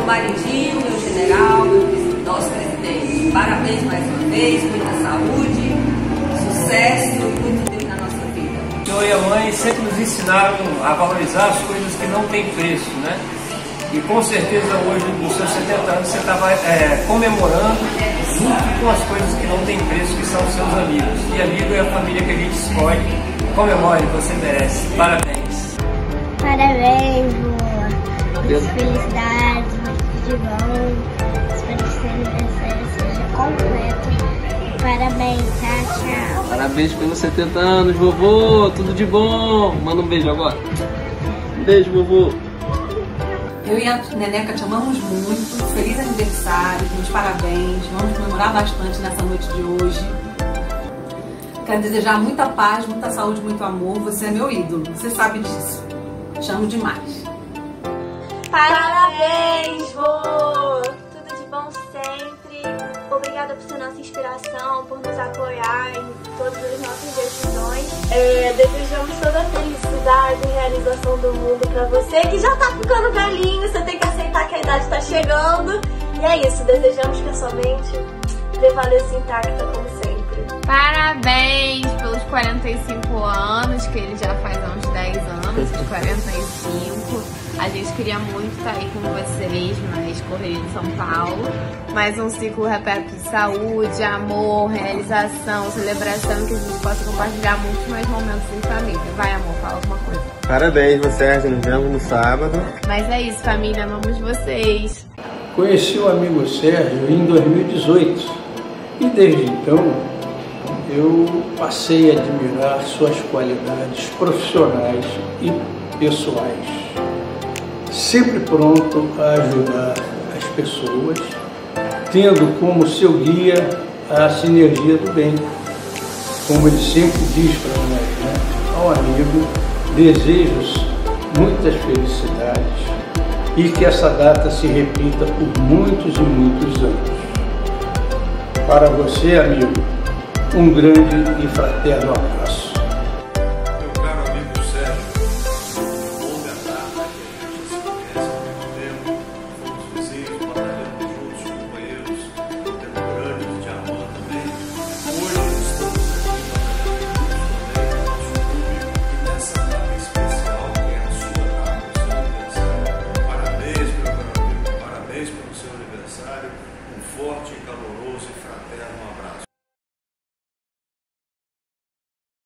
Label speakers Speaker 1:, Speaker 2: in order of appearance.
Speaker 1: meu maridinho, meu general, nosso presidente. Parabéns mais uma vez, muita saúde, sucesso e muito Deus na nossa vida.
Speaker 2: O senhor e a mãe sempre nos ensinaram a valorizar as coisas que não têm preço, né? E com certeza hoje, nos seus 70 anos, você estava comemorando junto com as coisas que não têm preço, que são os seus amigos. E amigo é a família que a gente escolhe. Comemore, você merece. Parabéns.
Speaker 3: Parabéns, vô. Muitas felicidades, muito de bom. Espero que seu aniversário seja completo. Parabéns, tchau.
Speaker 4: Parabéns pelos 70 anos, vovô. Tudo de bom. Manda um beijo agora. Um beijo, vovô.
Speaker 5: Eu e a Neneca te amamos muito, feliz aniversário, meus parabéns, vamos comemorar bastante nessa noite de hoje. Quero desejar muita paz, muita saúde, muito amor, você é meu ídolo, você sabe disso. Te amo demais.
Speaker 6: Parabéns, vô! Tudo de bom sempre. Obrigada por ser nossa inspiração, por nos apoiar em todas as nossas decisões. Desejamos toda a felicidade e realização do mundo pra você, que já tá ficando velhinho, você tem que aceitar que a idade tá chegando. E é isso, desejamos que a sua mente prevaleça intacta como sempre.
Speaker 7: Parabéns pelos 45 anos, que ele já faz há uns 10 anos, os 45. A gente queria muito estar aí com vocês, mas correria de São Paulo. Mais um ciclo repleto de saúde, amor, realização, celebração, que a gente possa compartilhar muitos mais momentos em família. Vai, amor, fala alguma coisa.
Speaker 8: Parabéns, você, Sérgio, nos vemos no sábado.
Speaker 7: Mas é isso, família, amamos vocês.
Speaker 9: Conheci o amigo Sérgio em 2018 e desde então eu passei a admirar suas qualidades profissionais e pessoais. Sempre pronto a ajudar as pessoas, tendo como seu guia a sinergia do bem. Como ele sempre diz para nós, né? Ao amigo, desejos muitas felicidades e que essa data se repita por muitos e muitos anos. Para você, amigo, um grande e fraterno abraço.